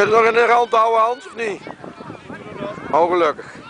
Kun je het nog in de hand houden, Hans, of niet? Oh, gelukkig.